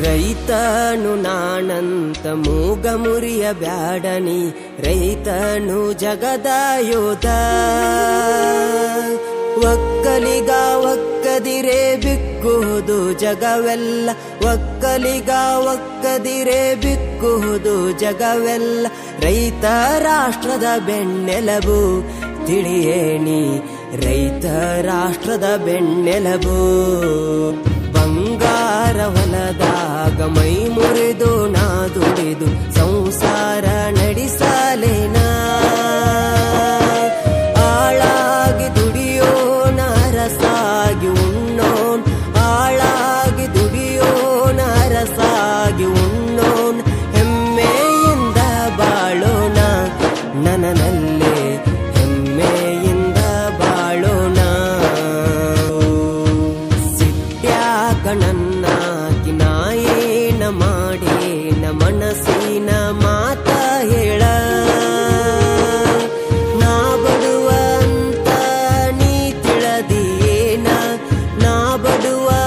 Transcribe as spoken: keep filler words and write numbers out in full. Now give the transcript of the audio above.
ರೈತನು ನಾನಂತ ಮೂಗ ಮುರಿಯ ಬ್ಯಾಡನಿ, ರೈತನು ಜಗದ ಯೋಧ. ಒಕ್ಕಲಿಗ ಒಕ್ಕದಿರೆ ಬಿಕ್ಕುವುದು ಜಗವೆಲ್ಲ, ಒಕ್ಕಲಿಗ ಒಕ್ಕದಿರೆ ಬಿಕ್ಕುವುದು ಜಗವೆಲ್ಲ. ರೈತ ರಾಷ್ಟ್ರದ ಬೆನ್ನೆಲುಬು ತಿಳಿಯೇನಿ, ರೈತ ರಾಷ್ಟ್ರದ ಬೆನ್ನೆಲುಬು. ಬಂಗಾರ ಹೊಲದಾಗ ಮೈ ಮುರಿದು ನಾ ದುಡಿದು ಸಂಸಾರ ನಡೆಸಲೇನ, ಆಳಾಗಿ ದುಡಿಯೋಣ ರಸಾಗಿ ಉಣ್ಣೋನ್, ಆಳಾಗಿ ದುಡಿಯೋಣ ರಸಾಗಿ ಉಣ್ಣೋನ್. ಹೆಮ್ಮೆಯಿಂದ ಬಾಳೋಣ ನನನಲ್ಲೇ, ಹೆಮ್ಮೆಯಿಂದ ಬಾಳೋಣ. ಸಿಟ್ಯಾಕ ನನ್ನಾಕಿ ನಾ ಏನ ಮಾಡೇನ ಮನಸ್ಸಿನ ಮಾತ ಹೇಳ, ನಾ ಬಡುವ ಅಂತ ನೀ ತಿಳದಿಯೇನ, ನಾ ಬಡುವ